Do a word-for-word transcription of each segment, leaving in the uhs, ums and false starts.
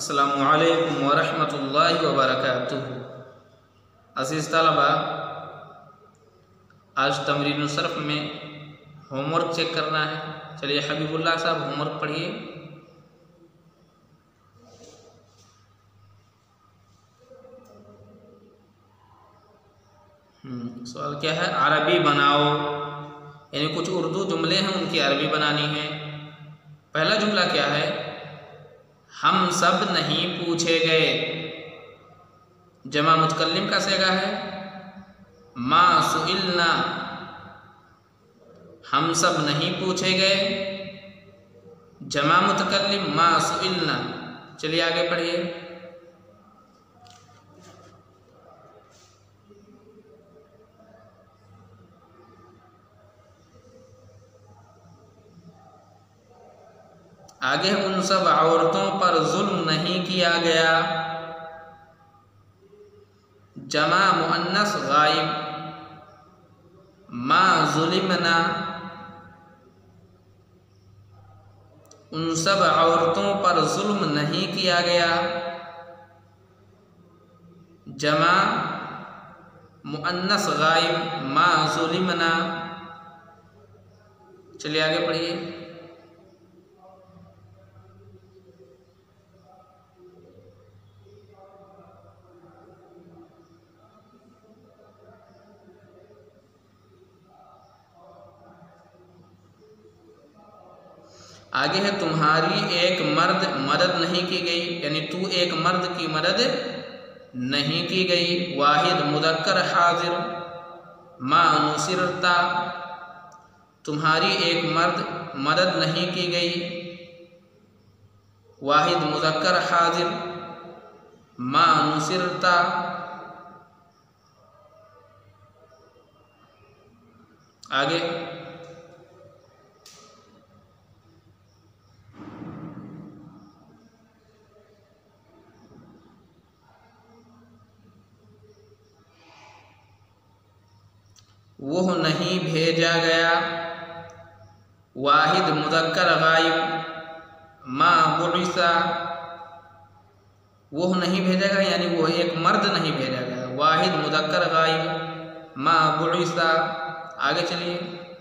अस्सलामु अलैकुम वरहमतुल्लाहि वबरकातुहू। अज़ीज़ तलबा, आज तमरीन सर्फ में होमवर्क चेक करना है। चलिए हबीबुल्लाह साहब होमवर्क पढ़िए। सवाल क्या है? अरबी बनाओ, यानी कुछ उर्दू जुमले हैं उनकी अरबी बनानी है। पहला जुमला क्या है? हम सब नहीं पूछे गए। जमा मुतकल्लिम का सेगा है मा सुइलना। हम सब नहीं पूछे गए, जमा मुतकल्लिम मा सुइलना। चलिए आगे पढ़िए। आगे उन सब औरतों पर जुल्म नहीं किया गया। जमा मुअन्नस गायब मा जुलिमना। उन सब औरतों पर जुल्म नहीं किया गया। जमा मुअन्नस गायब मा जुलिमना। चलिए आगे पढ़िए। आगे है तुम्हारी एक मर्द मदद नहीं की गई, यानी तू एक मर्द की मदद नहीं की गई। वाहिद मुदक्कर हाजिर मा नुसिरता। तुम्हारी एक मर्द मदद नहीं की गई। वाहिद मुदक्कर हाजिर मा नुसिरता। आगे वह नहीं भेजा गया। वाहिद मुदक्कर गायब मा बुइसा। वह नहीं भेजा गया यानी वो एक मर्द नहीं भेजा गया। वाहिद मुदक्कर गायब मा बुइसा। आगे चलिए।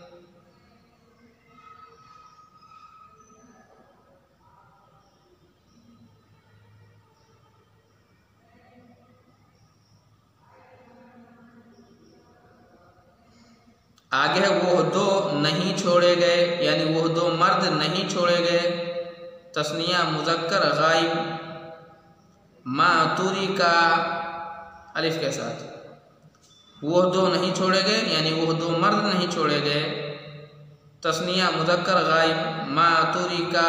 आगे है वो दो नहीं छोड़े गए, यानी वो दो मर्द नहीं छोड़े गए। तस्निया मुज़क्कर गायब मा तुरी का अलिफ के साथ। वो दो नहीं छोड़े गए यानी वो दो मर्द नहीं छोड़े गए। तस्निया मुज़क्कर गायब मा तुरी का।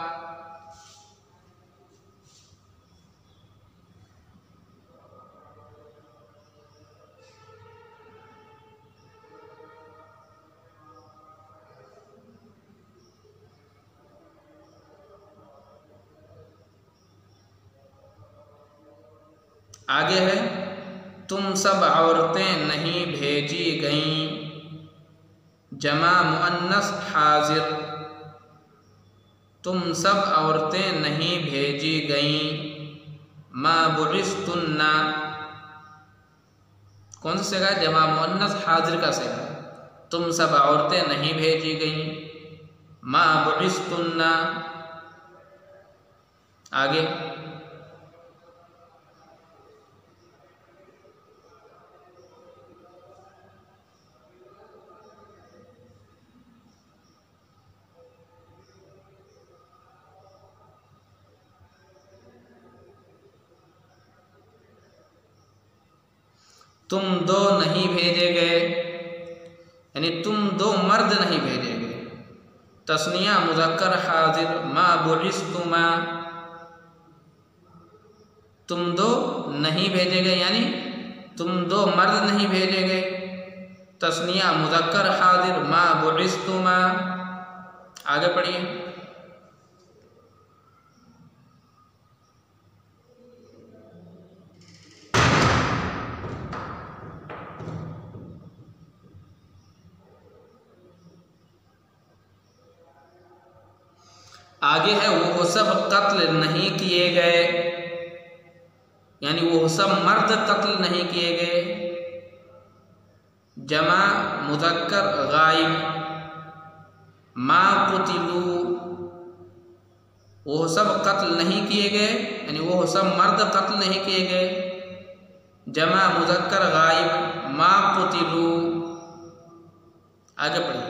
आगे है तुम सब औरतें नहीं भेजी गईं। जमा मुअन्नस हाजिर। तुम सब औरतें नहीं भेजी गईं। मा बुइस्तुन्ना। कौन सा सेगा? जमा मुअन्नस हाजिर का सेगा। तुम सब औरतें नहीं भेजी गईं। मा बुइस्तुन्ना। आगे तुम दो नहीं भेजे गए, यानी तुम दो मर्द नहीं भेजे गए। तस्निया मुज़क्कर हाजिर मा बुइस्तुमा। तुम दो नहीं भेजे गए यानी तुम दो मर्द नहीं भेजे गए। तस्निया मुज़क्कर हाजिर मा बुइस्तुमा। आगे पढ़िए। आगे है वो सब कत्ल नहीं किए गए, यानी वो सब मर्द कत्ल नहीं किए गए। जमा मुज़क्कर गायब, मा कुतिलू, वो सब कत्ल नहीं किए गए, यानी वो सब मर्द कत्ल नहीं किए गए। जमा मुज़क्कर गायब, मा कुतिलू। आगे पढ़िए।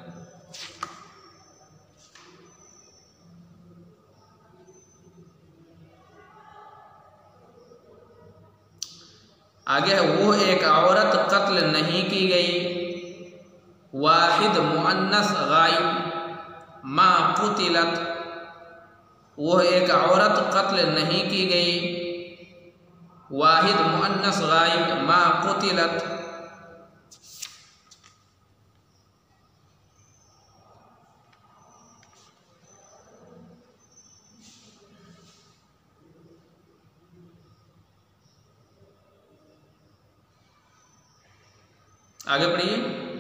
आगे है वो एक औरत कत्ल नहीं की गई। वाहिद मुअन्नस गायब, मा कुतिलत, वो एक औरत कत्ल नहीं की गई। वाहिद मुअन्नस गायब, मा कुतिलत। आगे पढ़िए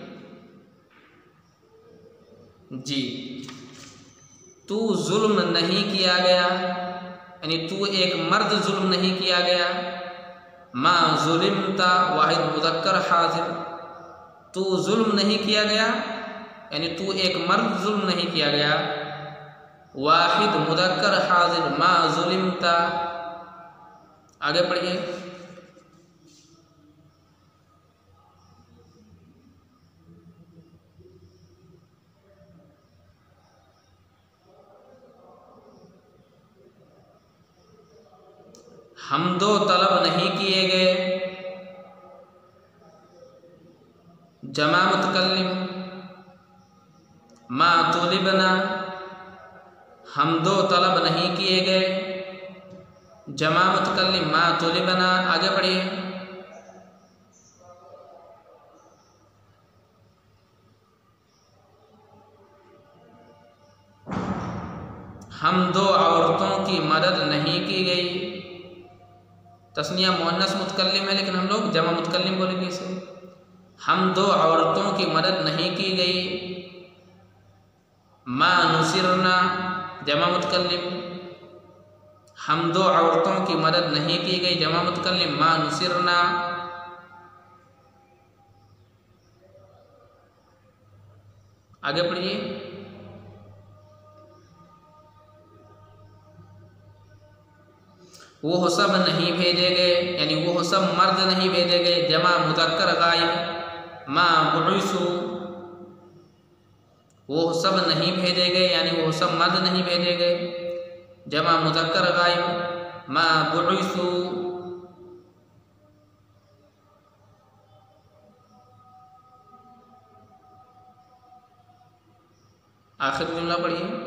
जी। तू जुल्म नहीं किया गया, यानी तू एक मर्द जुल्म नहीं किया गया। मा जुलिमता, वाहिद मुज़क्कर हाजिर, तू जुल्म नहीं किया गया, यानी तू एक मर्द जुल्म नहीं किया गया। वाहिद मुज़क्कर हाजिर, मा जुलिमता। आगे पढ़िए। हम दो तलब नहीं किए गए। जमा मुतकल्लिम, मा तुलिबना, हम दो तलब नहीं किए गए। जमा मुतकल्लिम, मा तुलिबना। आगे बढ़िए। हम दो औरतों की मदद नहीं की गई। तस्निया मुअन्नस मुतकल्लिम है, लेकिन हम लोग जमा मुतकल्लिम बोलेंगे इसे। हम दो औरतों की मदद नहीं की गई। मा नुसिरना, जमा मुतकल्लिम, हम दो औरतों की मदद नहीं की गई। जमा मुतकल्लिम, मा नुसिरना। आगे पढ़िए। वो सब नहीं भेजे गए, यानी वो सब मर्द नहीं भेजे गए। जमा मुज़क्कर गायब, मा बुइसु, वो सब नहीं भेजे गए, यानी वो सब मर्द नहीं भेजे गए। जमा मुज़क्कर गायब, मा बुइसु। आखिर जुमला पढ़िए।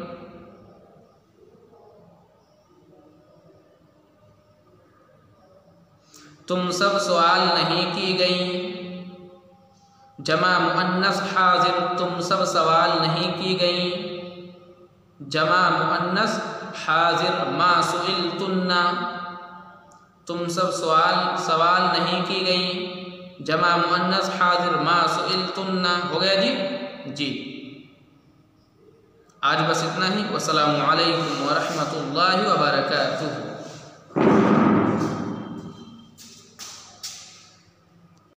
तुम सब सवाल नहीं की गई। जमा मुअन्नस हाजिर, तुम सब सवाल नहीं की गई। जमा मुअन्नस हाजिर, मा सुइलतुन्ना, तुम सब सवाल सवाल नहीं की गई। जमा मुअन्नस हाजिर, मा सुइलतुन्ना। हो गया जी जी। आज बस इतना ही। वस्सलामु अलैकुम व रहमतुल्लाहि व बरकातुहू।